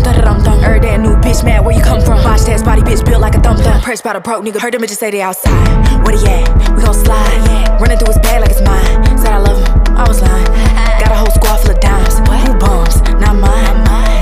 da-da-dum-dum. Heard that new bitch mad, where you come from? Watch that body bitch built like a thumb-thumb. Pressed by the broke nigga, heard them bitches say they outside. Where they at?